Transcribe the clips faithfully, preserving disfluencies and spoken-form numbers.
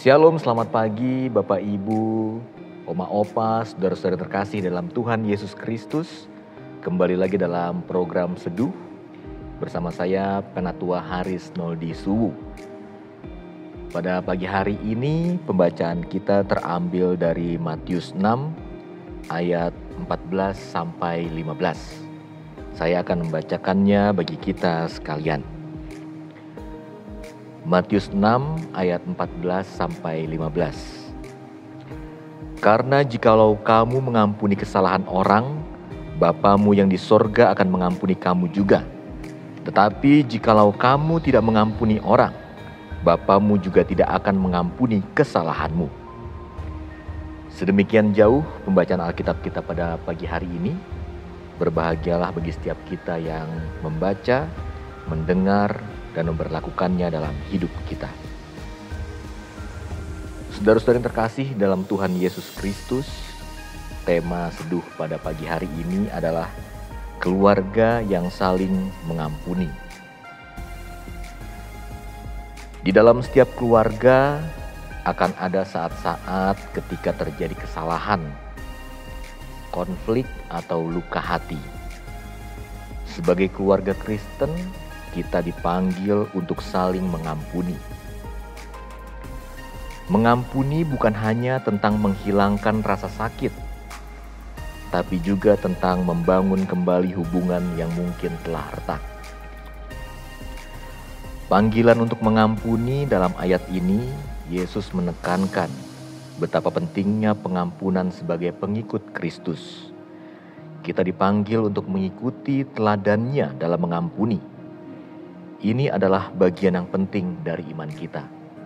Shalom, selamat pagi Bapak Ibu, Oma Opa, saudara-saudara terkasih dalam Tuhan Yesus Kristus. Kembali lagi dalam program Seduh bersama saya Penatua Haris Noldi Suwu. Pada pagi hari ini pembacaan kita terambil dari Matius enam ayat empat belas sampai lima belas. Saya akan membacakannya bagi kita sekalian. Matius enam ayat empat belas sampai lima belas. Karena jikalau kamu mengampuni kesalahan orang, Bapamu yang di sorga akan mengampuni kamu juga. Tetapi jikalau kamu tidak mengampuni orang, Bapamu juga tidak akan mengampuni kesalahanmu. Sedemikian jauh pembacaan Alkitab kita pada pagi hari ini. Berbahagialah bagi setiap kita yang membaca, mendengar, dan memperlakukannya dalam hidup kita. Saudara-saudara yang terkasih dalam Tuhan Yesus Kristus, tema seduh pada pagi hari ini adalah keluarga yang saling mengampuni. Di dalam setiap keluarga akan ada saat-saat ketika terjadi kesalahan, konflik atau luka hati. Sebagai keluarga Kristen, kita dipanggil untuk saling mengampuni. Mengampuni bukan hanya tentang menghilangkan rasa sakit, tapi juga tentang membangun kembali hubungan yang mungkin telah retak. Panggilan untuk mengampuni dalam ayat ini, Yesus menekankan betapa pentingnya pengampunan sebagai pengikut Kristus. Kita dipanggil untuk mengikuti teladannya dalam mengampuni. Ini adalah bagian yang penting dari iman kita.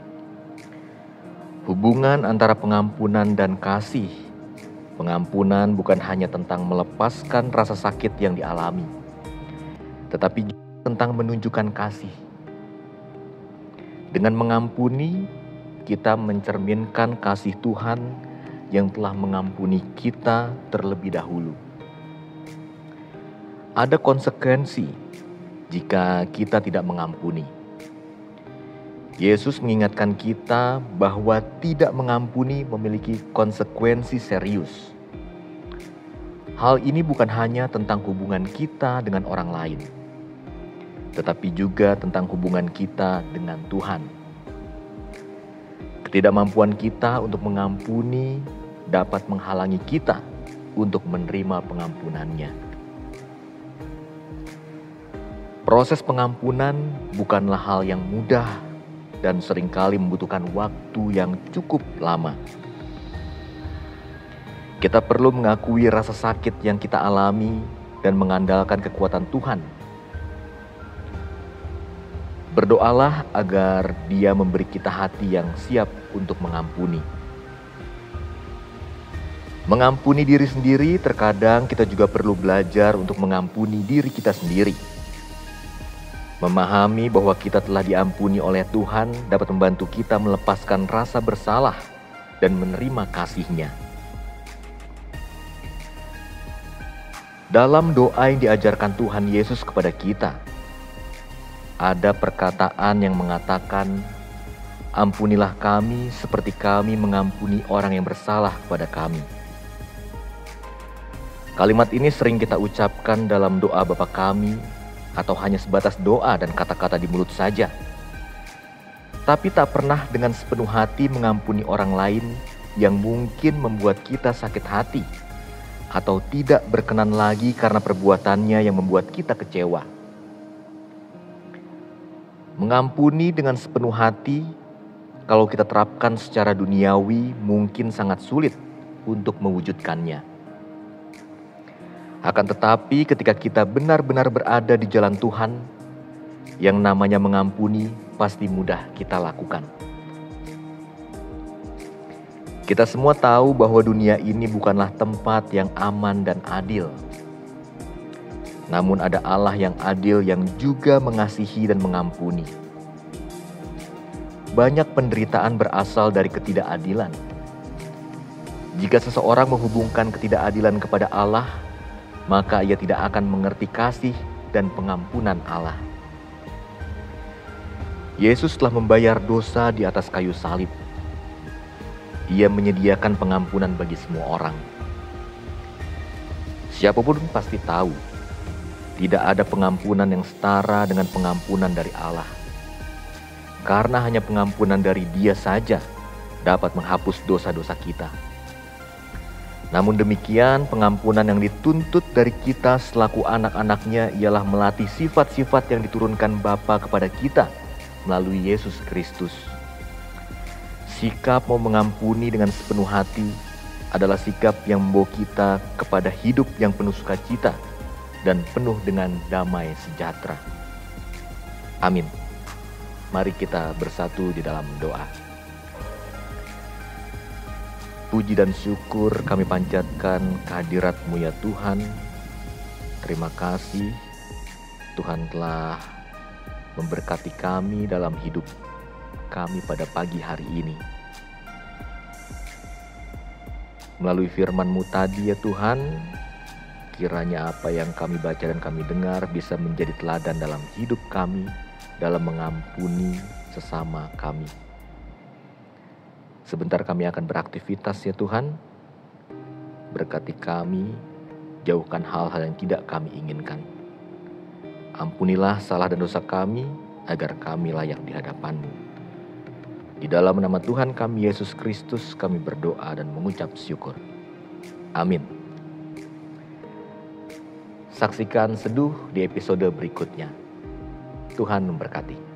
Hubungan antara pengampunan dan kasih. Pengampunan bukan hanya tentang melepaskan rasa sakit yang dialami, tetapi juga tentang menunjukkan kasih. Dengan mengampuni, kita mencerminkan kasih Tuhan yang telah mengampuni kita terlebih dahulu. Ada konsekuensi jika kita tidak mengampuni. Yesus mengingatkan kita bahwa tidak mengampuni memiliki konsekuensi serius. Hal ini bukan hanya tentang hubungan kita dengan orang lain, tetapi juga tentang hubungan kita dengan Tuhan. Ketidakmampuan kita untuk mengampuni dapat menghalangi kita untuk menerima pengampunannya. Proses pengampunan bukanlah hal yang mudah dan seringkali membutuhkan waktu yang cukup lama. Kita perlu mengakui rasa sakit yang kita alami dan mengandalkan kekuatan Tuhan. Berdoalah agar Dia memberi kita hati yang siap untuk mengampuni. Mengampuni diri sendiri, terkadang kita juga perlu belajar untuk mengampuni diri kita sendiri. Memahami bahwa kita telah diampuni oleh Tuhan dapat membantu kita melepaskan rasa bersalah dan menerima kasih-Nya. Dalam doa yang diajarkan Tuhan Yesus kepada kita, ada perkataan yang mengatakan, "Ampunilah kami seperti kami mengampuni orang yang bersalah kepada kami." Kalimat ini sering kita ucapkan dalam doa Bapa Kami, atau hanya sebatas doa dan kata-kata di mulut saja. Tapi tak pernah dengan sepenuh hati mengampuni orang lain yang mungkin membuat kita sakit hati atau tidak berkenan lagi karena perbuatannya yang membuat kita kecewa. Mengampuni dengan sepenuh hati, kalau kita terapkan secara duniawi, mungkin sangat sulit untuk mewujudkannya. Akan tetapi ketika kita benar-benar berada di jalan Tuhan, yang namanya mengampuni pasti mudah kita lakukan. Kita semua tahu bahwa dunia ini bukanlah tempat yang aman dan adil. Namun ada Allah yang adil yang juga mengasihi dan mengampuni. Banyak penderitaan berasal dari ketidakadilan. Jika seseorang menghubungkan ketidakadilan kepada Allah, maka ia tidak akan mengerti kasih dan pengampunan Allah. Yesus telah membayar dosa di atas kayu salib. Ia menyediakan pengampunan bagi semua orang. Siapapun pasti tahu, tidak ada pengampunan yang setara dengan pengampunan dari Allah. Karena hanya pengampunan dari Dia saja dapat menghapus dosa-dosa kita. Namun demikian, pengampunan yang dituntut dari kita selaku anak-anaknya ialah melatih sifat-sifat yang diturunkan Bapa kepada kita melalui Yesus Kristus. Sikap mau mengampuni dengan sepenuh hati adalah sikap yang membawa kita kepada hidup yang penuh sukacita dan penuh dengan damai sejahtera. Amin. Mari kita bersatu di dalam doa. Puji dan syukur kami panjatkan kehadirat-Mu ya Tuhan. Terima kasih Tuhan telah memberkati kami dalam hidup kami pada pagi hari ini. Melalui firman-Mu tadi ya Tuhan, kiranya apa yang kami baca dan kami dengar bisa menjadi teladan dalam hidup kami dalam mengampuni sesama kami. Sebentar kami akan beraktivitas ya Tuhan. Berkati kami, jauhkan hal-hal yang tidak kami inginkan. Ampunilah salah dan dosa kami, agar kami layak di hadapan-Mu. Di dalam nama Tuhan kami Yesus Kristus kami berdoa dan mengucap syukur. Amin. Saksikan Seduh di episode berikutnya. Tuhan memberkati.